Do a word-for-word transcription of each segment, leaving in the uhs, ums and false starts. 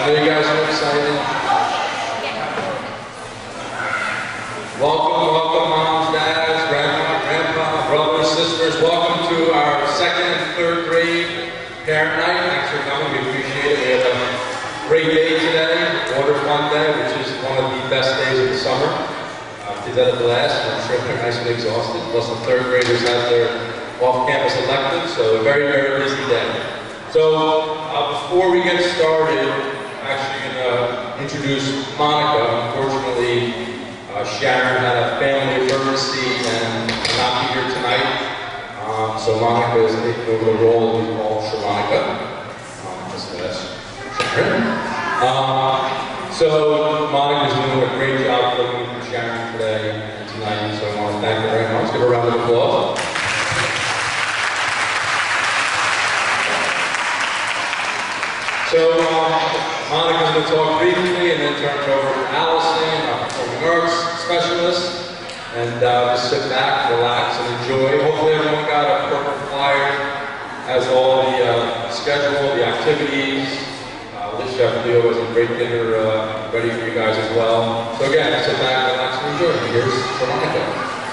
I know you guys are excited. Welcome, welcome, moms, dads, grandma, grandpa, brothers, sisters. Welcome to our second and third grade parent night. Thanks for coming. We appreciate it. We had a great day today, Water Fun Day, which is one of the best days of the summer. Uh, kids had a blast. I'm sure they're nice and exhausted. Plus the third graders had their off-campus electives, so a very, very busy day. So uh, before we get started, I'm actually going to introduce Monica. Unfortunately, uh, Sharon had a family emergency and will not be here tonight. Um, so Monica is taking over the role we call Sharonica. Um, just that's Sharon. Um, so Monica's doing a great job looking for Sharon today and tonight. So I want to thank her very much. Give her a round of applause. So, um, Monica's going to talk briefly and then turn it over to Allison, our performing arts specialist, and uh, just sit back, relax, and enjoy. Hopefully everyone got a purple flyer, has all the uh, schedule, the activities. Uh, Liz Chef Leo has a great dinner uh, ready for you guys as well. So again, sit back, relax, and enjoy. Here's Monica.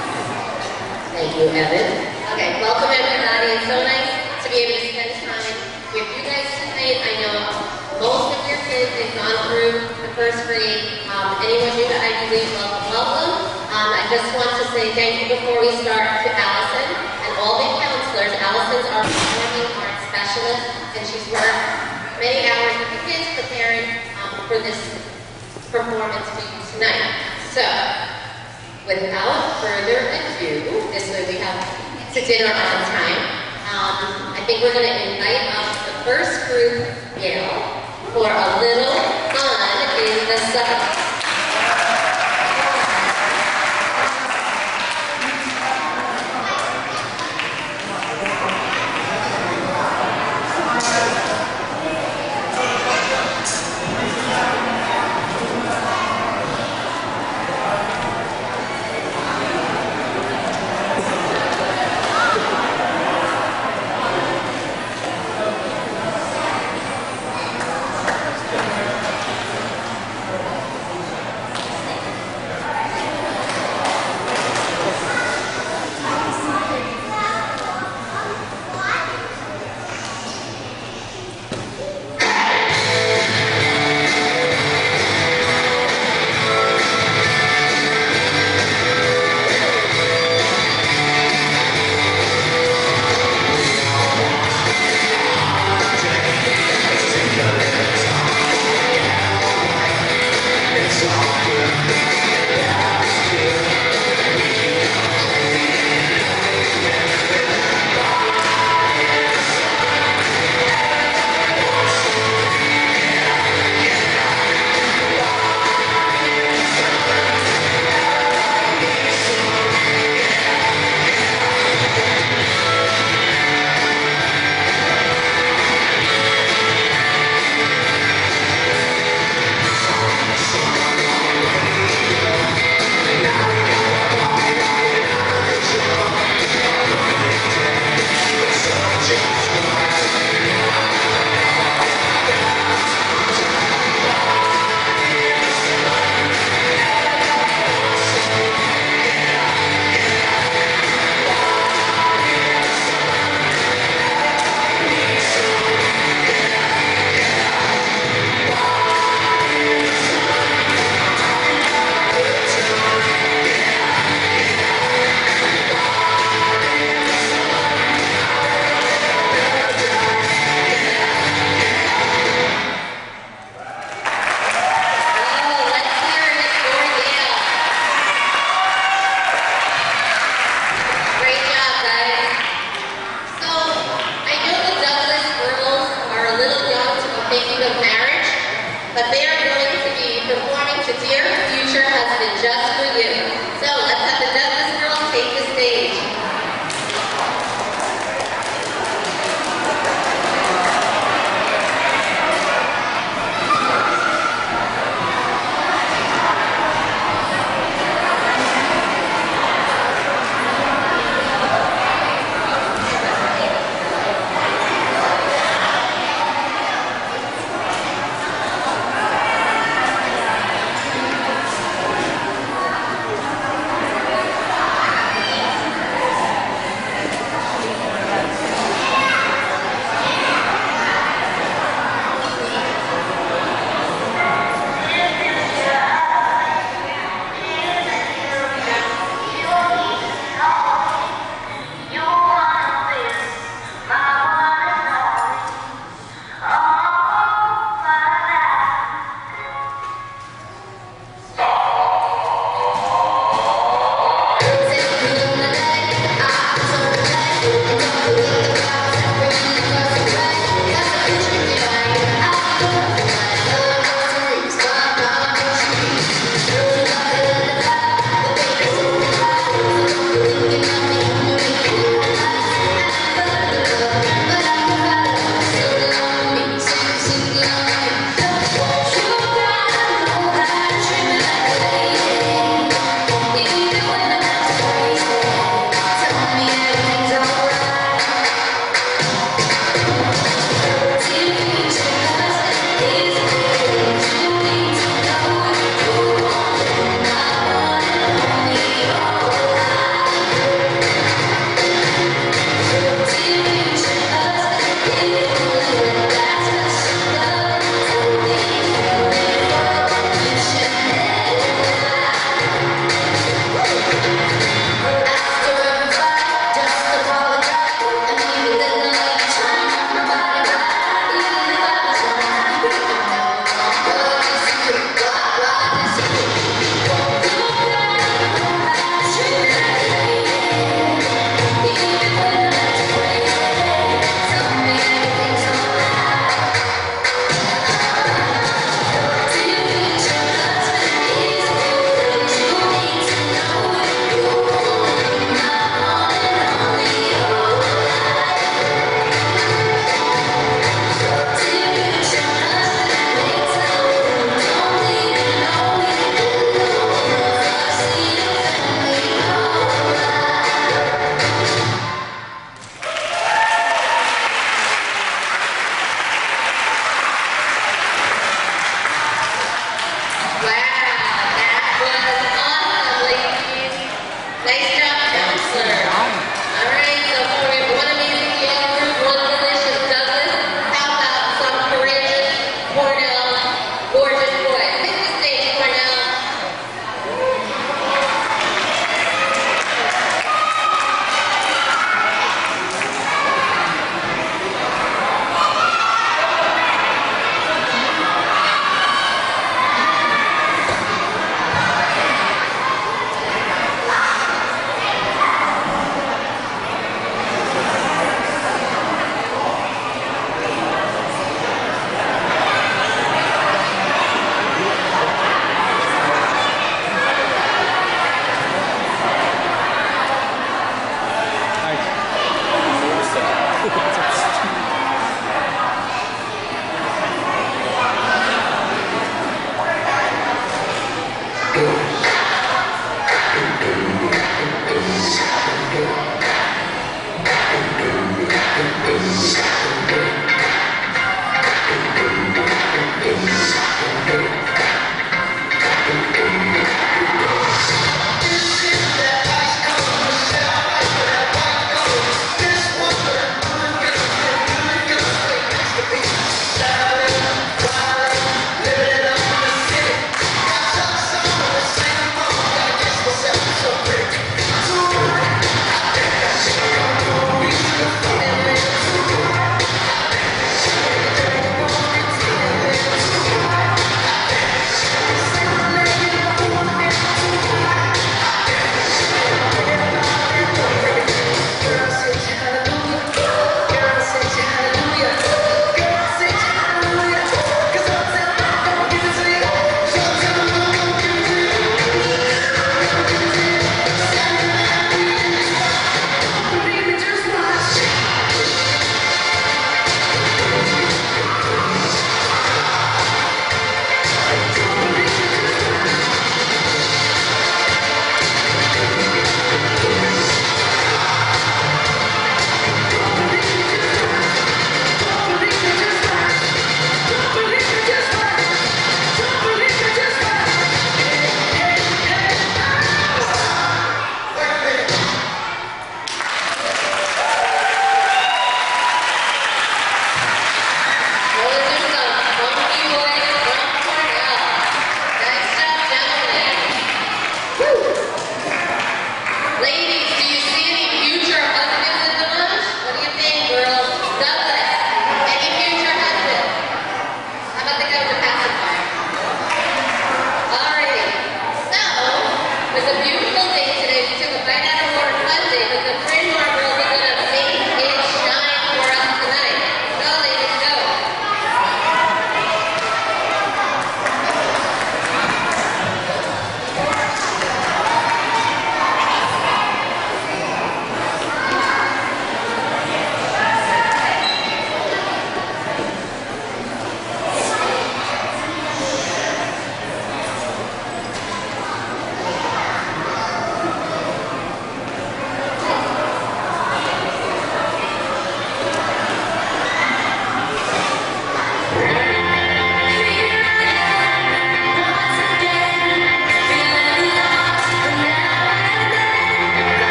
Thank you, Evan. Okay, welcome everybody. It's so nice to be able to spend time with you guys tonight. I know most of your kids have gone through the first grade. Um, anyone new to Ivy League, welcome, welcome. Um, I just want to say thank you before we start to Allison and all the counselors. Allison's our performing arts specialist, and she's worked many hours with the kids preparing um, for this performance for you tonight. So, without further ado, this way we have to dinner on time. Um, I think we're going to invite up the first group, Yale, for a little fun in the sun. But they